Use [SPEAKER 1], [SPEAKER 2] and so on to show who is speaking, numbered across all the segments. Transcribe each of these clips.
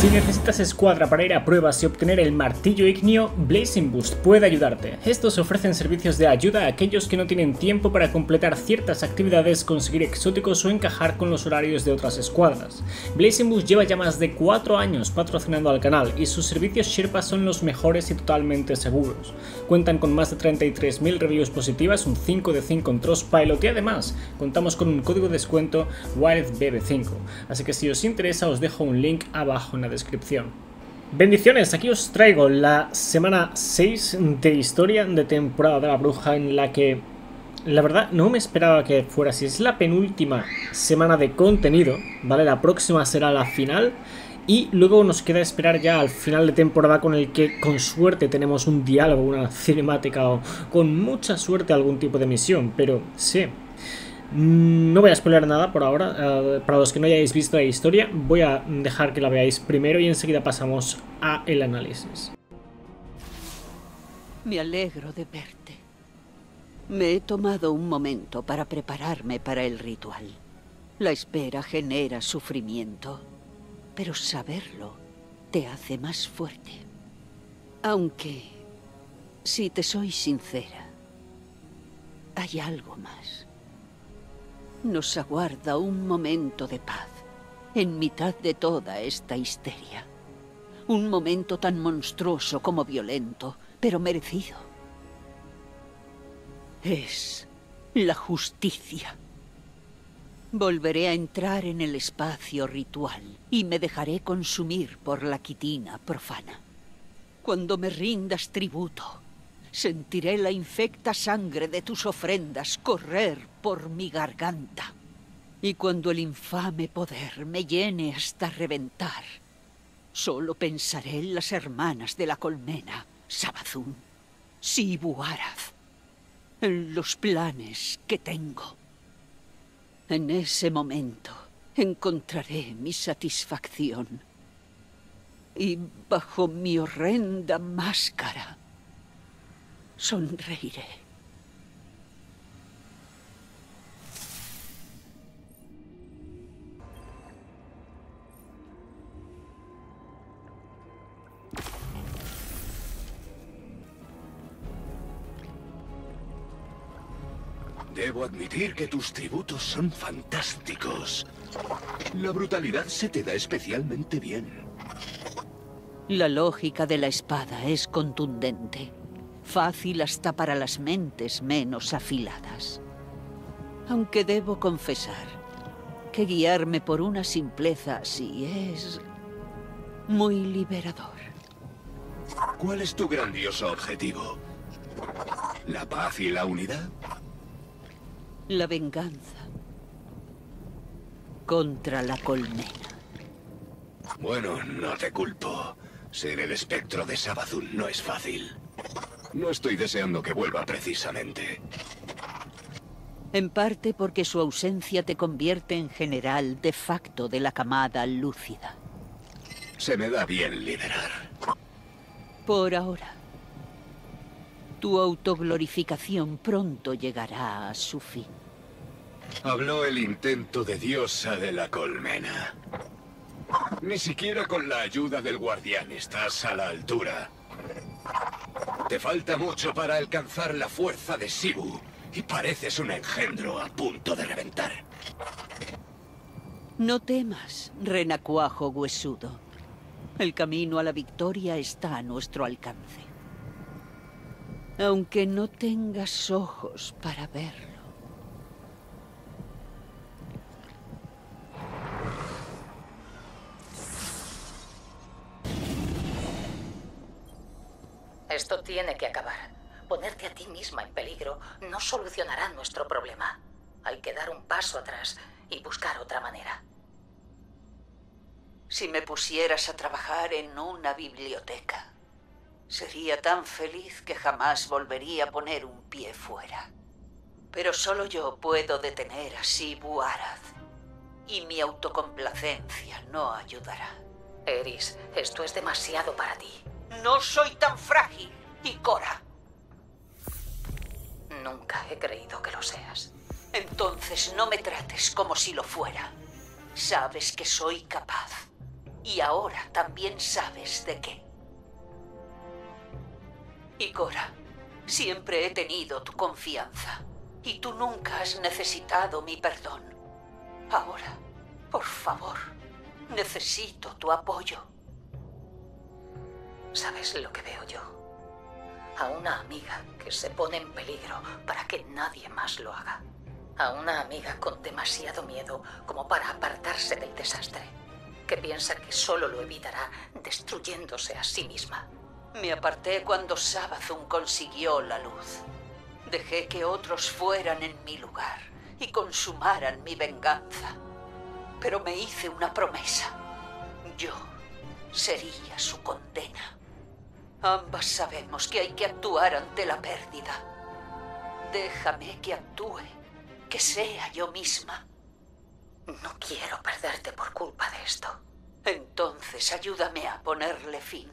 [SPEAKER 1] Si necesitas escuadra para ir a pruebas y obtener el martillo ígneo, Blazing Boost puede ayudarte. Estos ofrecen servicios de ayuda a aquellos que no tienen tiempo para completar ciertas actividades, conseguir exóticos o encajar con los horarios de otras escuadras. Blazing Boost lleva ya más de 4 años patrocinando al canal y sus servicios Sherpa son los mejores y totalmente seguros. Cuentan con más de 33.000 reviews positivas, un 5 de 5 en Trustpilot y además contamos con un código de descuento WILDBB5. Así que si os interesa os dejo un link abajo en la descripción. Bendiciones, aquí os traigo la semana 6 de historia de temporada de la bruja, en la que la verdad no me esperaba que fuera así. Es la penúltima semana de contenido, ¿vale? La próxima será la final y luego nos queda esperar ya al final de temporada, con el que con suerte tenemos un diálogo, una cinemática o con mucha suerte algún tipo de misión, pero sí. No voy a spoiler nada por ahora. Para los que no hayáis visto la historia, voy a dejar que la veáis primero y enseguida pasamos a el análisis.
[SPEAKER 2] Me alegro de verte. Me he tomado un momento para prepararme para el ritual. La espera genera sufrimiento, pero saberlo te hace más fuerte. Aunque, si te soy sincera, hay algo más. Nos aguarda un momento de paz en mitad de toda esta histeria. Un momento tan monstruoso como violento, pero merecido. Es la justicia. Volveré a entrar en el espacio ritual y me dejaré consumir por la quitina profana. Cuando me rindas tributo, sentiré la infecta sangre de tus ofrendas correr por mi garganta. Y cuando el infame poder me llene hasta reventar, solo pensaré en las hermanas de la colmena, Savathûn, Xivu-Arath, en los planes que tengo. En ese momento encontraré mi satisfacción. Y bajo mi horrenda máscara sonreiré.
[SPEAKER 3] Debo admitir que tus tributos son fantásticos. La brutalidad se te da especialmente bien.
[SPEAKER 2] La lógica de la espada es contundente. Fácil hasta para las mentes menos afiladas. Aunque debo confesar que guiarme por una simpleza así es muy liberador.
[SPEAKER 3] ¿Cuál es tu grandioso objetivo? ¿La paz y la unidad?
[SPEAKER 2] La venganza contra la colmena.
[SPEAKER 3] Bueno, no te culpo. Ser el espectro de Savathûn no es fácil. No estoy deseando que vuelva precisamente.
[SPEAKER 2] En parte porque su ausencia te convierte en general de facto de la camada lúcida.
[SPEAKER 3] Se me da bien liderar.
[SPEAKER 2] Por ahora. Tu autoglorificación pronto llegará a su fin.
[SPEAKER 3] Habló el intento de diosa de la colmena. Ni siquiera con la ayuda del guardián estás a la altura. Te falta mucho para alcanzar la fuerza de Xivu, y pareces un engendro a punto de reventar.
[SPEAKER 2] No temas, renacuajo huesudo. El camino a la victoria está a nuestro alcance. Aunque no tengas ojos para verlo.
[SPEAKER 4] Esto tiene que acabar. Ponerte a ti misma en peligro no solucionará nuestro problema. Hay que dar un paso atrás y buscar otra manera.
[SPEAKER 2] Si me pusieras a trabajar en una biblioteca, sería tan feliz que jamás volvería a poner un pie fuera. Pero solo yo puedo detener a Xivu-Arath, y mi autocomplacencia no ayudará.
[SPEAKER 4] Eris, esto es demasiado para ti.
[SPEAKER 2] No soy tan frágil, Ikora.
[SPEAKER 4] Nunca he creído que lo seas.
[SPEAKER 2] Entonces no me trates como si lo fuera. Sabes que soy capaz. Y ahora también sabes de qué. Ikora, siempre he tenido tu confianza. Y tú nunca has necesitado mi perdón. Ahora, por favor, necesito tu apoyo.
[SPEAKER 4] ¿Sabes lo que veo yo? A una amiga que se pone en peligro para que nadie más lo haga. A una amiga con demasiado miedo como para apartarse del desastre, que piensa que solo lo evitará destruyéndose a sí misma.
[SPEAKER 2] Me aparté cuando Savathûn consiguió la luz. Dejé que otros fueran en mi lugar y consumaran mi venganza. Pero me hice una promesa. Yo sería su condena. Ambas sabemos que hay que actuar ante la pérdida. Déjame que actúe, que sea yo misma.
[SPEAKER 4] No quiero perderte por culpa de esto.
[SPEAKER 2] Entonces ayúdame a ponerle fin.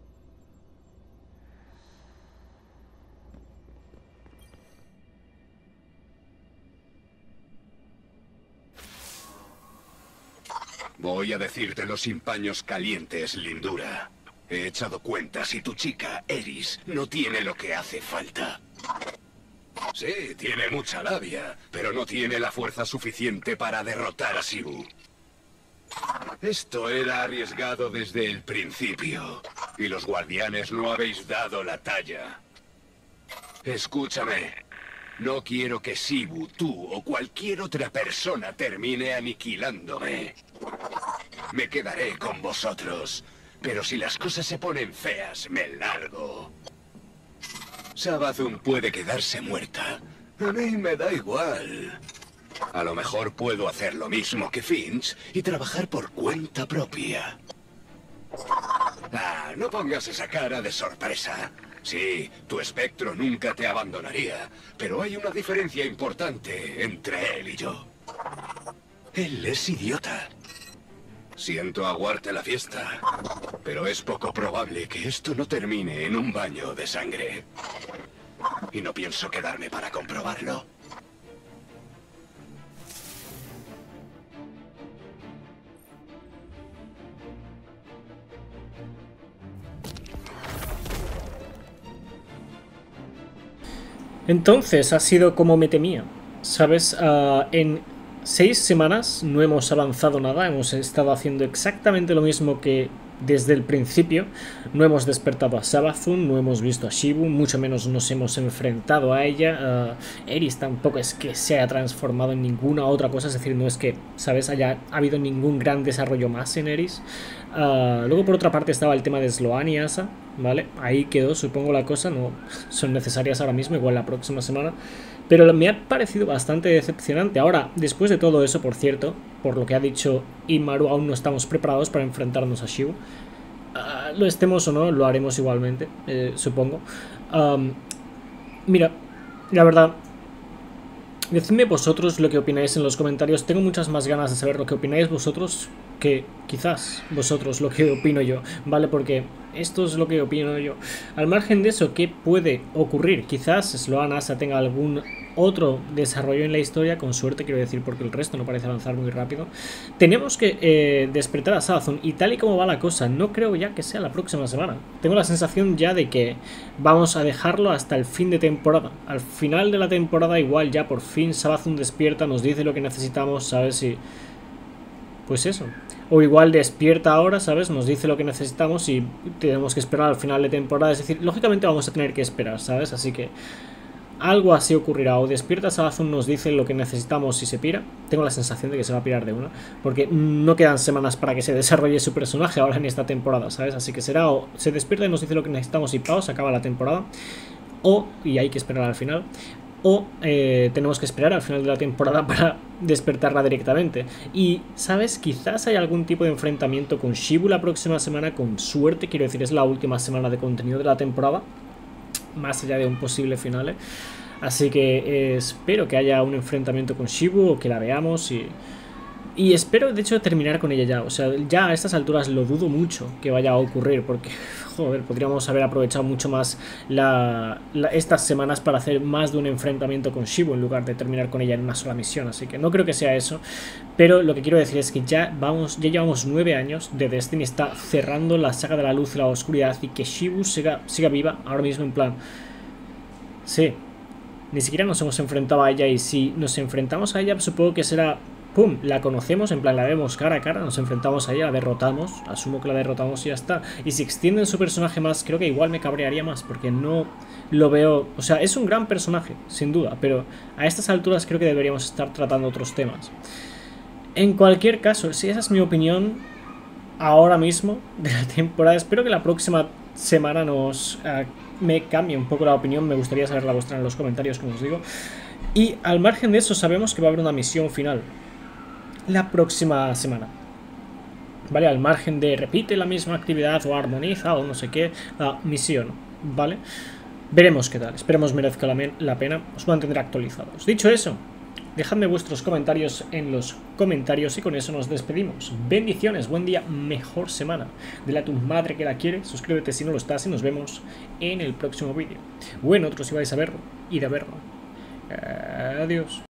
[SPEAKER 3] Voy a decírtelo sin paños calientes, lindura. He echado cuentas y tu chica, Eris, no tiene lo que hace falta. Sí, tiene mucha labia, pero no tiene la fuerza suficiente para derrotar a Xivu. Esto era arriesgado desde el principio, y los guardianes no habéis dado la talla. Escúchame. No quiero que Xivu, tú o cualquier otra persona termine aniquilándome. Me quedaré con vosotros, pero si las cosas se ponen feas, me largo. Savathûn puede quedarse muerta. A mí me da igual. A lo mejor puedo hacer lo mismo que Finch y trabajar por cuenta propia. Ah, no pongas esa cara de sorpresa. Sí, tu espectro nunca te abandonaría, pero hay una diferencia importante entre él y yo. Él es idiota. Siento aguarte la fiesta, pero es poco probable que esto no termine en un baño de sangre. Y no pienso quedarme para comprobarlo.
[SPEAKER 1] Entonces ha sido como me temía, ¿sabes? En 6 semanas no hemos avanzado nada, hemos estado haciendo exactamente lo mismo que desde el principio. No hemos despertado a Savathûn, no hemos visto a Xivu, mucho menos nos hemos enfrentado a ella. Eris tampoco es que se haya transformado en ninguna otra cosa, es decir, no es que, ¿sabes?, haya habido ningún gran desarrollo más en Eris. Luego por otra parte estaba el tema de Sloane y Asa, ¿vale? Ahí quedó, supongo, la cosa, no son necesarias ahora mismo, igual la próxima semana. Pero me ha parecido bastante decepcionante. Ahora, después de todo eso, por cierto, por lo que ha dicho Imaru, aún no estamos preparados para enfrentarnos a Xivu. Lo estemos o no, lo haremos igualmente, supongo. Mira, la verdad, decidme vosotros lo que opináis en los comentarios. Tengo muchas más ganas de saber lo que opináis vosotros que quizás vosotros lo que opino yo, ¿vale? Porque esto es lo que opino yo. Al margen de eso, ¿qué puede ocurrir? Quizás Sloane Asa tenga algún otro desarrollo en la historia, con suerte quiero decir, porque el resto no parece avanzar muy rápido. Tenemos que despertar a Savathûn, y tal y como va la cosa, no creo ya que sea la próxima semana. Tengo la sensación ya de que vamos a dejarlo hasta el fin de temporada. Al final de la temporada igual ya por fin Savathûn despierta, nos dice lo que necesitamos, ¿sabes? Si... pues eso. O igual despierta ahora, ¿sabes? Nos dice lo que necesitamos y tenemos que esperar al final de temporada. Es decir, lógicamente vamos a tener que esperar, ¿sabes? Así que algo así ocurrirá. O despierta Savathûn, nos dice lo que necesitamos y se pira. Tengo la sensación de que se va a pirar de una, porque no quedan semanas para que se desarrolle su personaje ahora en esta temporada, ¿sabes? Así que será o se despierta y nos dice lo que necesitamos y se acaba la temporada. O, y hay que esperar al final, o tenemos que esperar al final de la temporada para despertarla directamente. Y, ¿sabes? Quizás hay algún tipo de enfrentamiento con Xivu la próxima semana, con suerte, quiero decir, es la última semana de contenido de la temporada, más allá de un posible final. Así que espero que haya un enfrentamiento con Xivu, o que la veamos, y espero de hecho terminar con ella ya. O sea, ya a estas alturas lo dudo mucho que vaya a ocurrir, porque joder, podríamos haber aprovechado mucho más estas semanas para hacer más de un enfrentamiento con Xivu en lugar de terminar con ella en una sola misión, así que no creo que sea eso, pero lo que quiero decir es que ya llevamos 9 años de Destiny, está cerrando la saga de la luz y la oscuridad, y que Xivu siga viva ahora mismo, en plan, sí, ni siquiera nos hemos enfrentado a ella, y si nos enfrentamos a ella supongo que será... ¡Pum! La conocemos, en plan la vemos cara a cara, nos enfrentamos a ella, la derrotamos, asumo que la derrotamos y ya está. Y si extienden su personaje más, creo que igual me cabrearía más, porque no lo veo... O sea, es un gran personaje, sin duda, pero a estas alturas creo que deberíamos estar tratando otros temas. En cualquier caso, si esa es mi opinión ahora mismo de la temporada, espero que la próxima semana me cambie un poco la opinión, me gustaría saber la vuestra en los comentarios, como os digo. Y al margen de eso, sabemos que va a haber una misión final la próxima semana, ¿vale? Al margen de repite la misma actividad o armoniza o no sé qué, la misión, ¿vale? Veremos qué tal, esperemos merezca la pena, os mantendré actualizados. Dicho eso, dejadme vuestros comentarios en los comentarios y con eso nos despedimos. Bendiciones, buen día, mejor semana. Dile a tu madre que la quiere, suscríbete si no lo estás y nos vemos en el próximo vídeo. O en otro si vais a verlo, id a verlo. Adiós.